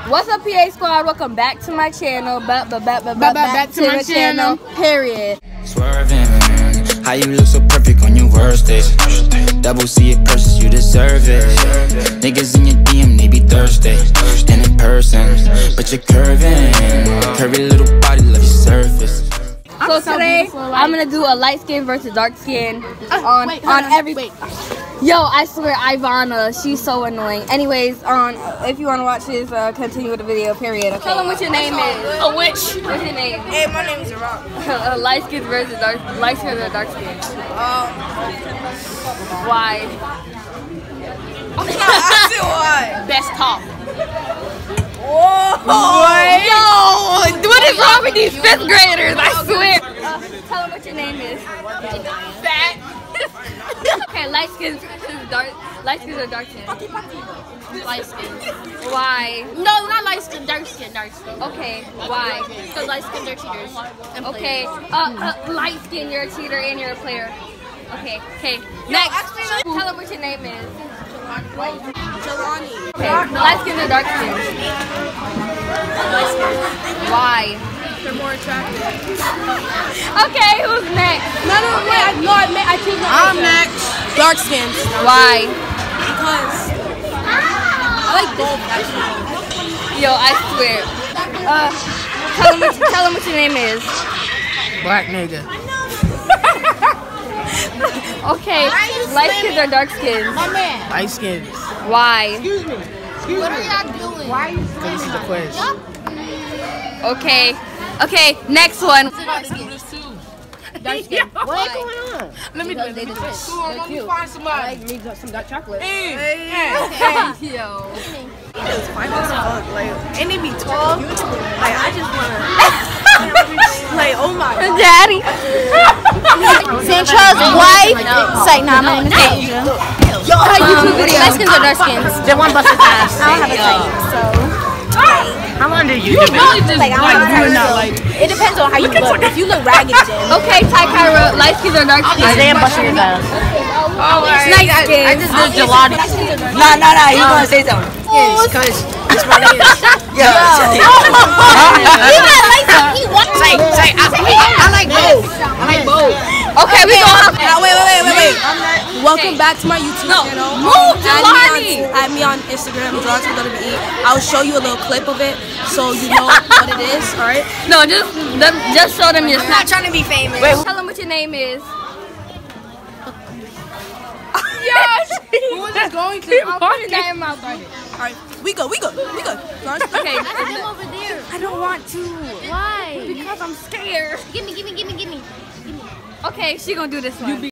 What's up, PA Squad? Welcome back to my channel. Back to my channel. Period. Swerving, how you look so perfect on your worst days. Double C it purchase, you deserve it. Niggas in your DM, they be thirsty. And in person, but you're curving. Curvy little body, love your surface. So today, I'm gonna do a light skin versus dark skin on every. Yo, I swear, Ivana, she's so annoying. Anyways, if you want to watch this, continue with the video, period. Okay. Tell them what your name is. A witch. What's your name? Hey, my name is Rock. Light skin versus light skin or dark skin. Why? I'm not asking why. Best top. Whoa. Yo, what is wrong with these 5th graders? I swear. Tell them what your name is. Fat. Okay, light skins versus dark. Light skins or dark skins? Light skin. Why? No, not light skin. Dark skin. Dark skin. Okay, why? Because light skin, they're cheaters. And Okay, light skin, you're a cheater and you're a player. Okay, next. Tell them what your name is. Jelani. Okay, light skin or dark skin? Light skin. Why? They're more attractive. Okay, who's next? No, wait. I choose I'm next. Dark skins. Why? Because I like both, actually. Yo, I swear. Tell them what your name is. Black nigga. Okay, light skins or dark skins? My man. Light skins. Why? Excuse me. What are y'all doing? Why are you Because this is the quiz. Okay, next one. Dark skin. Dark skin. What's going on? Let me They just let me find somebody. me some dark chocolate. Yo. It's fine as fuck. Like, and they be tall. Like, I just wanna. Like, oh my god. Daddy. Central's wife. Say, nah, my name is Asia. YouTube video. Light skins or dark skins? They want busted ass. I don't have a type, so. How long did you do it? Like, I don't have a type. It depends on how you look. If you look ragged, then. Okay, Ty Kyra, light skins or dark skins? Isaiah busted his ass. Light skins. I just did gelati. Nah, he gonna say something. Because it's my name. Yo. Say, I like both. I like both. Okay, we gonna have. Wait. Welcome back to my YouTube channel. Move, Jelani. Add me on Instagram, Darkskins. I'll show you a little clip of it so you know what it is, alright? No, just show them your I'm not trying to be famous. Tell them what your name is. Yes! Who is this going to? I'll put it in my mouth. Alright, we go. Okay. over there. I don't want to. Why? Because I'm scared. Gimme. Okay, she gonna do this one.